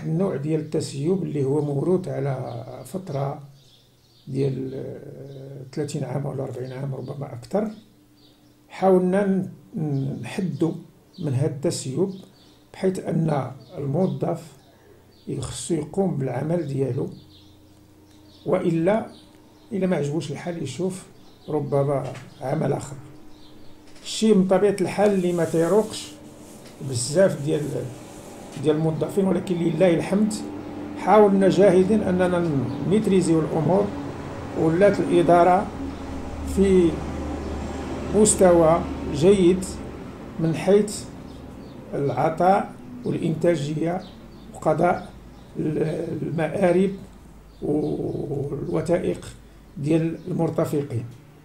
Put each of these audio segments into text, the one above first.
النوع ديال التسيب اللي هو موروث على فترة ديال 30 عام ولا 40 عام ربما أكثر. حاولنا نحدوا من هذا التسيب بحيث أن الموظف يخصو يقوم بالعمل ديالو، وإلا ما عجبوش الحال يشوف ربما عمل آخر. الشيء من طبيعة الحال اللي ما تيروقش بزاف ديال الموظفين، ولكن لله الحمد حاولنا جاهدين أننا نميتريزيو الأمور، ولات الإدارة في مستوى جيد من حيث العطاء والإنتاجية وقضاء المآرب والوثائق ديال المرتفقين.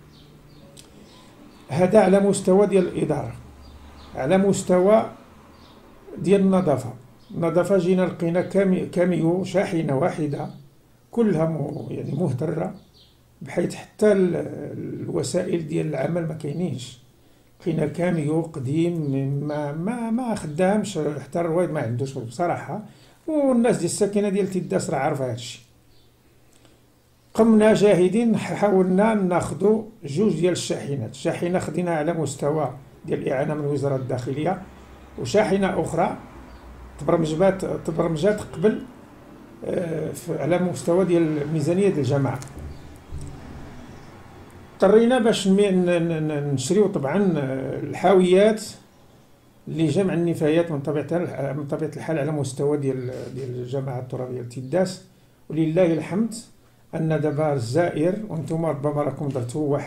هذا على مستوى ديال الإدارة. على مستوى ديال النظافة جينا لقينا كاميو شاحنة واحدة كلها يعني مهدرة، بحيث حتى الوسائل ديال العمل ما كاينينش. لقينا كاميو قديم ما خدامش، حتى الرويد ما عندوش بصراحة، والناس ديال الساكنة ديال تيداس راه عارفة هادشي. قمنا جاهدين، حاولنا ناخذوا جوج ديال الشاحنات، شاحنة خديناها على مستوى ديال الإعانة من وزارة الداخلية، وشاحنة أخرى تبرمجات قبل على مستوى ديال ميزانية الجماعة. اضطرينا باش نشريو طبعا الحاويات لجمع النفايات من طبيعة الحال على مستوى ديال الجماعة الترابية تيداس. ولله الحمد أن دابا الزائر، وانتم ربما راكم درتوا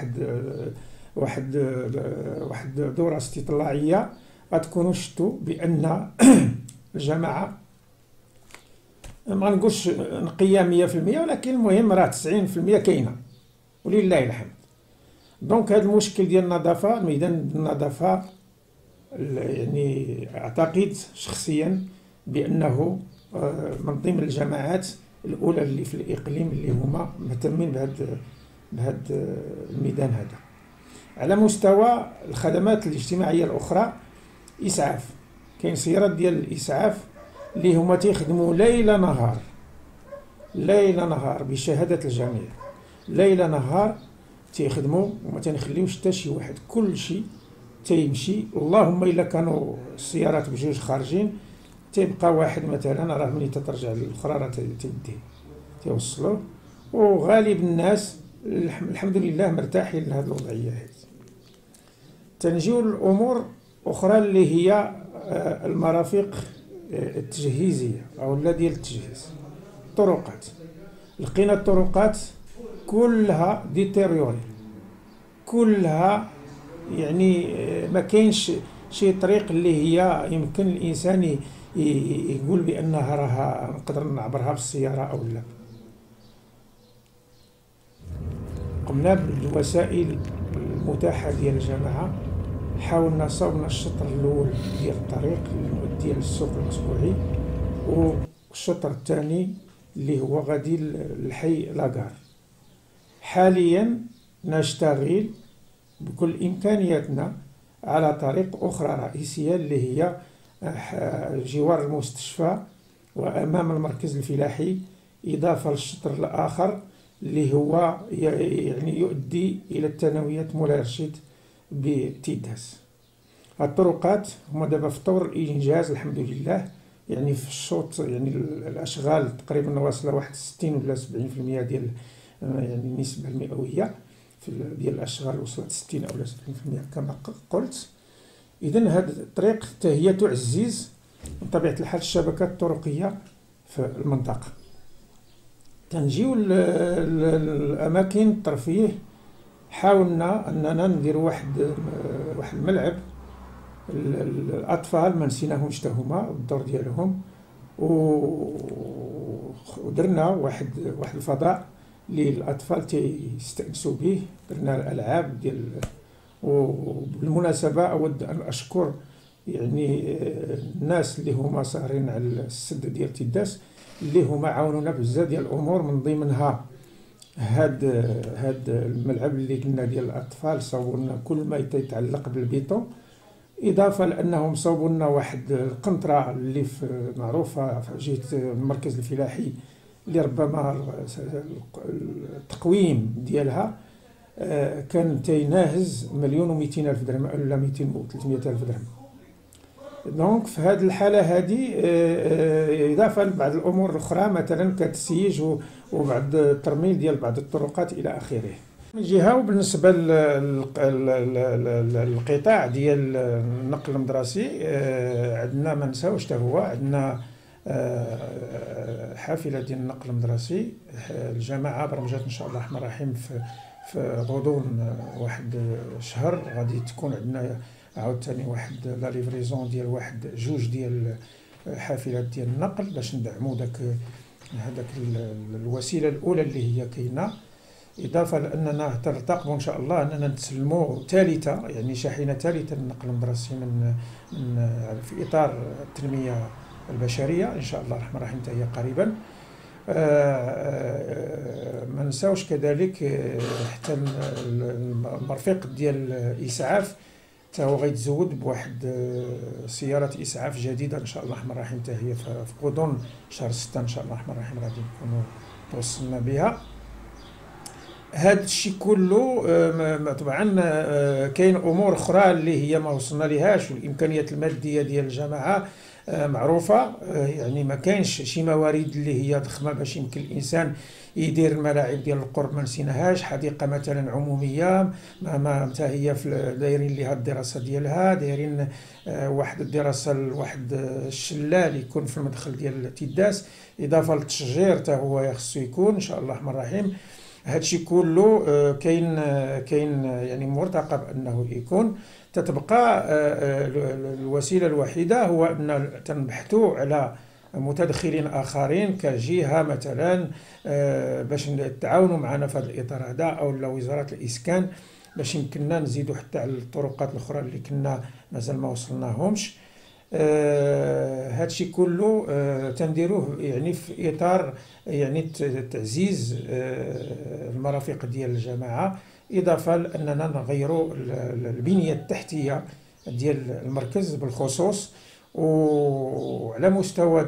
واحد دورة استطلاعية، غتكونوا شفتوا بأن الجماعة ما نقولش نقية 100%، ولكن المهم راه 90% كاينة ولله الحمد. دونك هذا المشكل ديال النظافة، الميدان النظافة، يعني أعتقد شخصيا بأنه من ضمن الجماعات الأولى اللي في الإقليم اللي هما مهتمين بهذا الميدان هذا. على مستوى الخدمات الاجتماعية الأخرى، إسعاف، كاين سيارات ديال الإسعاف اللي هما تيخدموا ليل نهار بشهادة الجميع، ليل نهار تيخدموا وما تنخليوش حتى شي واحد، كل شيء تيمشي. اللهم إلا كانوا السيارات بجوج خارجين تيبقى واحد مثلا، راه ملي تترجع للأخرى راه تيوصلوه. وغالب الناس الحمد لله مرتاحين لهذه الوضعية هذه. تنجيو الأمور أخرى اللي هي المرافق التجهيزية أو لا ديال التجهيز. الطرقات، لقينا الطرقات كلها ديتيريوري، كلها يعني ما كاينش شي طريق اللي هي يمكن الإنسان يقول بأنها راها نقدر نعبرها بالسيارة أو لا. قمنا بالوسائل المتاحة ديال الجماعة، حاولنا صوبنا الشطر الأول ديال الطريق المؤدي للسوق الأسبوعي، والشطر الثاني اللي هو غادي للحي لاكار. حاليا نشتغل بكل إمكانياتنا على طريق أخرى رئيسية اللي هي جوار المستشفى وأمام المركز الفلاحي، إضافة للشطر الآخر اللي هو يعني يؤدي إلى الثانوية مولاي رشيد بتيداس. الطرقات هما دابا في طور الإنجاز الحمد لله، يعني في الشوط يعني الأشغال تقريبا واصلة واحد 60 ولا 70% ديال يعني النسبة المئوية ديال الأشغال وصلت 60 أو 70% كما قلت. إذن هذه الطريق هي تعزز من طبيعة الحال الشبكات الطرقية في المنطقة. تنجيو الأماكن الترفيه، حاولنا أننا ندير واحد الملعب الأطفال، ما نسيناهمش حتى هما الدور ديالهم، ودرنا واحد الفضاء للأطفال تيستأنسوا به، درنا الألعاب ديال. وبالمناسبة أود أن أشكر يعني الناس اللي هما صارين على السد ديال تيداس، اللي هما عاونونا بزاف ديال الأمور، من ضمنها هاد الملعب اللي قلنا ديال الأطفال، صورنا كل ما يتعلق بالبيطون إضافة لأنهم صوبوا لنا واحد القنطرة اللي معروفة في جهة المركز الفلاحي، اللي ربما التقويم ديالها كان تيناهز 1,200,000 درهم ولا 200 و 300,000 درهم. دونك في هذه الحالة هذه إضافة لبعض الأمور الأخرى مثلا كالتسييج وبعض الترميم ديال بعض الطرقات إلى آخره. من جهة وبالنسبة للقطاع ديال النقل المدرسي عندنا ما نساوش حتى هو عندنا حافلة ديال النقل المدرسي. الجامعة برمجات إن شاء الله الرحمن الرحيم في غضون واحد شهر غادي تكون عندنا عاوتاني واحد لا ليفريزون ديال واحد جوج ديال حافلات ديال النقل باش ندعمو هذاك الوسيلة الأولى اللي هي كاينة. إضافة لأننا ترتقب إن شاء الله أننا نتسلموا ثالثة، يعني شاحنة ثالثة للنقل المدرسي من في إطار التنمية البشرية إن شاء الله الرحمن الرحيم هي قريبا. ما نساوش كذلك حتى المرفق ديال الإسعاف حتى هو غيتزود بواحد سيارة إسعاف جديدة إن شاء الله الرحمن الرحيم حتى هي في غضون شهر 6 إن شاء الله الرحمن الرحيم غادي نكونوا توصلنا بها. هذا الشيء كله طبعا كاين امور اخرى اللي هي ما وصلنا لهاش، والامكانيات الماديه ديال الجامعه معروفه، يعني ما كاينش شي موارد اللي هي ضخمه باش يمكن الانسان يدير الملاعب ديال القرب، ما نسيناهاش. حديقه مثلا عموميه ما حتى هي دايرين لها الدراسه ديالها، دايرين واحد الدراسه لواحد الشلال يكون في المدخل ديال تيداس، اضافه للتشجير حتى هو خصو يكون ان شاء الله الرحمن الرحيم. هادشي كله كاين يعني مرتقب انه يكون. تتبقى الوسيله الوحيده هو ان تنبحثوا على متدخلين اخرين كجهه مثلا باش نتعاونوا معنا في هذا الاطار هذا، او وزاره الاسكان باش يمكننا نزيدوا حتى على الطرقات الاخرى اللي كنا مازال ما وصلناهمش. هادشي كله تنديروه يعني في اطار يعني تعزيز المرافق ديال الجماعه، اضافه لاننا نغيروا البنيه التحتيه ديال المركز بالخصوص، وعلى مستوى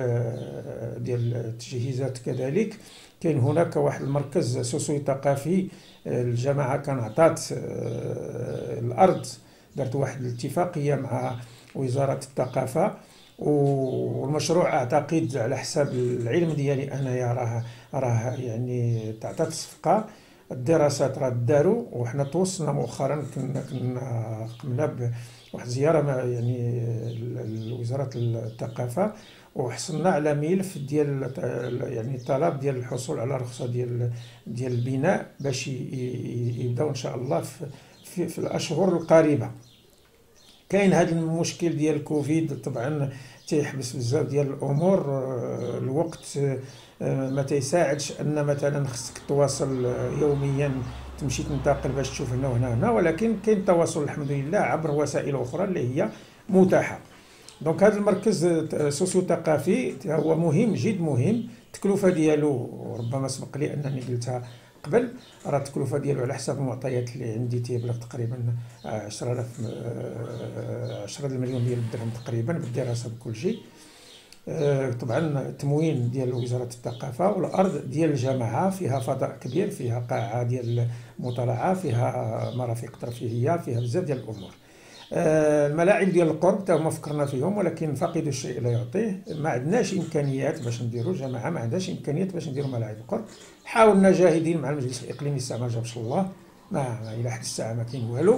ديال التجهيزات كذلك. كاين هناك واحد المركز سوسي ثقافي، الجماعه كان عطات الارض، دارت واحد الاتفاقيه مع وزارة الثقافة، والمشروع أعتقد على حسب العلم ديالي أنايا راه يعني تعطات الصفقة، الدراسات راه داروا، وحنا توصلنا مؤخرا كنا قمنا بواحد زيارة يعني لوزارة الثقافة، وحصلنا على ملف ديال يعني طلب ديال الحصول على رخصة ديال البناء باش يبداو إن شاء الله في الأشهر القريبة. كاين هذا المشكل ديال الكوفيد طبعا تيحبس بزاف ديال الامور، الوقت ما تيساعدش ان مثلا خصك تواصل يوميا تمشي تنتقل باش تشوف هنا وهنا، ولكن كاين التواصل الحمد لله عبر وسائل اخرى اللي هي متاحه. دونك هذا المركز السوسيو ثقافي هو مهم، جد مهم. التكلفه ديالو ربما سبق لي انني قلتها قبل، راه التكلفه ديالو على حسب المعطيات اللي عندي تيبلغ تقريبا 10 مليون ديال الدرهم تقريبا بالدراسه بكل شيء. طبعا التموين ديال وزاره الثقافه، والارض ديال الجامعه فيها فضاء كبير، فيها قاعه ديال المطالعه، فيها مرافق ترفيهيه، فيها بزاف ديال الامور. الملاعب ديال القرب حتى هما فكرنا فيهم، ولكن فاقد الشيء لا يعطيه. ما عندناش امكانيات باش نديروا جماعه، ما عندهاش امكانيات باش نديروا ملاعب القرب. حاولنا جاهدين مع المجلس الاقليمي، الساعه ما جابش الله، ما الى حد الساعه ما كاين والو.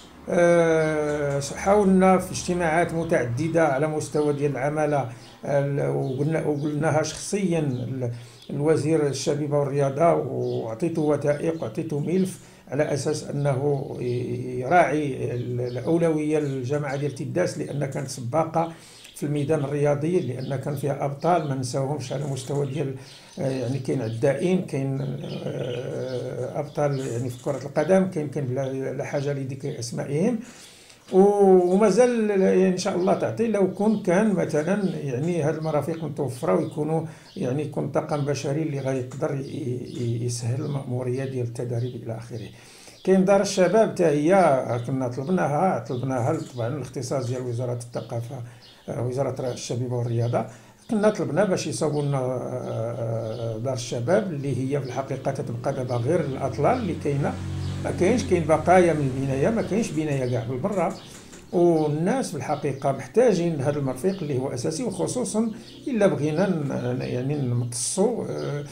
حاولنا في اجتماعات متعدده على مستوى ديال العماله، وقلناها شخصيا الوزير الشبيبه والرياضه، وعطيته وثائق وعطيته ملف على اساس انه يراعي الاولويه للجامعه ديال تيداس، لان كانت سباقه في الميدان الرياضي، لان كان فيها ابطال ما نساوهمش على مستوى ديال يعني كاين عدائين، كاين ابطال يعني في كره القدم، كاين لا حاجه لذكر اسمائهم. ومازال ان شاء الله تعطي لو كان مثلا يعني هذه المرافق متوفره، ويكونوا يعني يكون طاقم بشري اللي غيقدر يسهل المأموريه ديال التدريب الى اخره. كاين دار الشباب حتى هي كنا طلبناها طبعا الاختصاص ديال وزاره الثقافه، وزاره الشباب والرياضه. كنا طلبنا باش يصاوبوا لنا دار الشباب اللي هي في الحقيقه تتبقى دابا غير الاطلال اللي كاينه، ما كاينش، كاين بقايا من البنايه، ما كاينش بنايه كاع بالبرا. والناس في الحقيقه محتاجين هذا المرفق اللي هو اساسي، وخصوصا الا بغينا يعني نمتصوا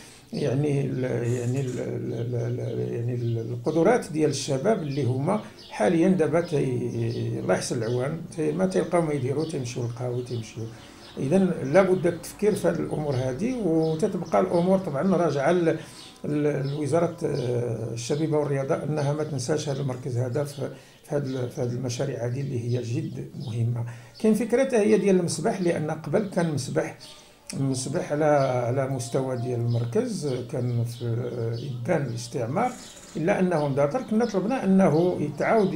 يعني القدرات ديال الشباب اللي هما حاليا دابا الله يحسن العوان ما تلقاو ما يديروا، تيمشيو للقهوه تيمشيو. اذا لابد التفكير في هذه الامور هذه، وتتبقى الامور طبعا راجعه لوزاره الشبيبه والرياضه انها ما تنساش هذا المركز هذا في هذه المشاريع هذه اللي هي جد مهمه. كاين فكرتها هي ديال المسبح، لان قبل كان مسبح على مستوى ديال المركز، كان في إبان الاستعمار، الا انه اندثر. كنا طلبنا انه يتعاود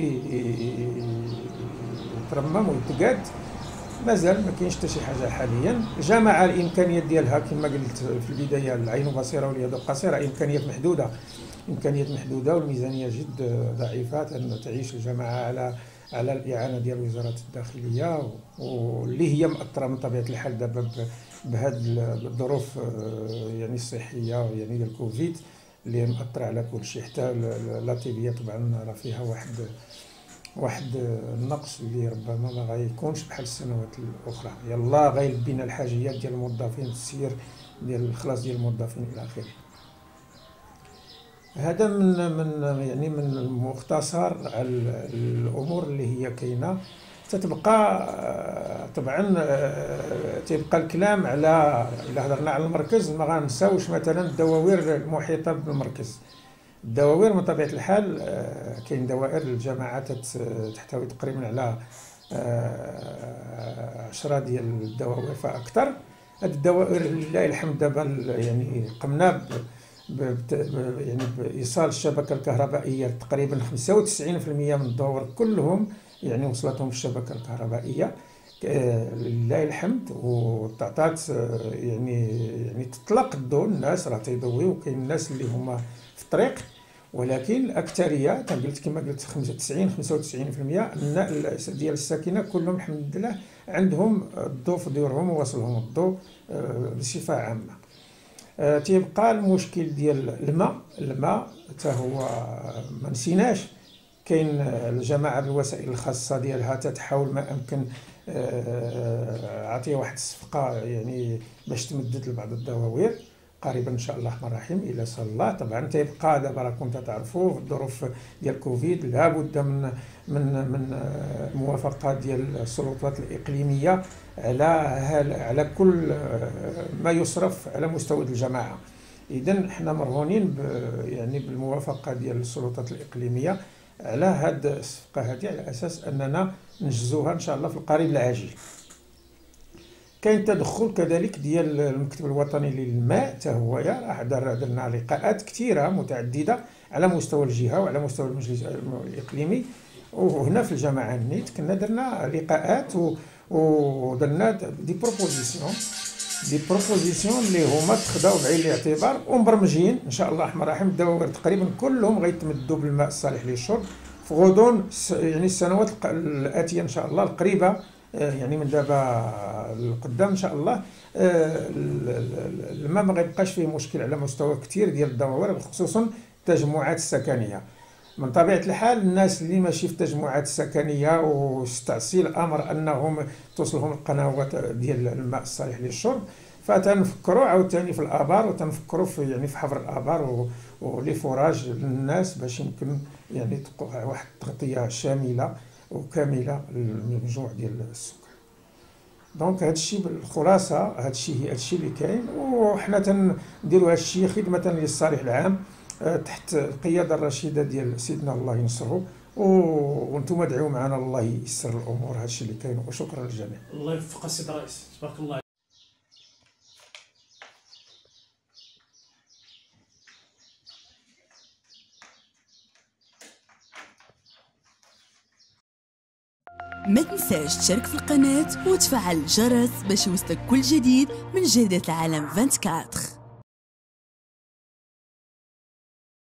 يترمم ويتقاد، مازال ما كاينش حتى شي حاجه حاليا. جامعه الامكانيات ديالها كما قلت في البدايه، العين بصيره واليد قصيره، امكانيات محدوده والميزانيه جد ضعيفه، ان تعيش الجامعه على الاعانه ديال وزاره الداخليه، واللي هي مأثره من طبيعه الحال دابا بهذه الظروف يعني الصحيه يعني ديال الكوفيد اللي مأثره على كل شيء. حتى لاطيبيه طبعا راه فيها واحد النقص اللي ربما ما غيكونش بحال السنوات الاخرى. يلا غيلبينا الحاجيات ديال الموظفين، التسيير ديال الخلاص ديال الموظفين الى اخره. هذا من المختصر على الامور اللي هي كاينه. تتبقى طبعا تيبقى الكلام على، الا هضرنا على المركز ما غنساوش مثلا الدواوير المحيطه بالمركز. الدواوير من طبيعه الحال كاين دوائر الجامعات تحتوي تقريبا على 10 ديال الدواوير فاكثر. هذه الدوائر لله الحمد دابا يعني قمنا يعني بايصال الشبكه الكهربائيه تقريبا 95% من الدواوير كلهم يعني وصلتهم الشبكه الكهربائيه لله الحمد، وتعطات يعني تطلق الضوء، الناس راه تيضويو، وكاين الناس اللي هما في الطريق، ولكن الاكثريه قلت كما قلت 95% ديال الساكنه كلهم الحمد لله عندهم الضوء في ديورهم ووصلهم الضوء بصفه عامه. تيبقى المشكل ديال الماء حتى هو ما نسيناش. كاين الجماعه بالوسائل الخاصه ديالها تتحاول ما امكن عطيه واحد الصفقه يعني باش تمدد لبعض الدواوير قريبا ان شاء الله الرحمن الرحيم الى صلى الله. طبعا تيبقى دابا راكم تعرفوا في الظروف ديال كوفيد لابد من موافقات ديال السلطات الاقليميه على كل ما يصرف على مستوى الجماعه. اذا حنا مرهونين يعني بالموافقه ديال السلطات الاقليميه على هاد الصفقه هذه، على اساس اننا نجزوها ان شاء الله في القريب العاجل. كاين تدخل كذلك ديال المكتب الوطني للماء، حتى هو راه درنا لقاءات كثيره متعدده على مستوى الجهه وعلى مستوى المجلس الاقليمي، وهنا في الجامعه النيت كنا درنا لقاءات ودرنا دي بروبوزيسيون اللي هما تخداو بعين الاعتبار ومبرمجين ان شاء الله الرحمن الرحيم. الدواوير تقريبا كلهم غيتمدوا بالماء الصالح للشرب في غضون يعني السنوات الاتيه ان شاء الله القريبه، يعني من دابا لقدام ان شاء الله. الماء ما غيبقاش فيه مشكل على مستوى كثير ديال الدواوير، خصوصا التجمعات السكنيه. من طبيعه الحال الناس اللي ماشي في التجمعات السكنيه واستعصي الامر انهم توصلهم القنوات ديال الماء الصالح للشرب، فتنفكروا عاوتاني في الابار، وتنفكروا في يعني في حفر الابار ولي فوراج للناس باش يمكن يعني تقع واحد التغطيه شامله وكامله للمجموع ديال السكان. دونك هادشي بالخلاصه، هادشي اللي كاين، وحنا تنديروا هادشي خدمه للصالح العام تحت القياده الرشيده ديال سيدنا الله ينصره، وانتم ادعوا معنا الله ييسر الامور. هادشي اللي كاين، وشكرا للجميع. الله يوفق السيد الرئيس، تبارك الله. ما تنساش تشارك في القناة وتفعل الجرس باش يوصلك كل جديد من جريدة العالم 24.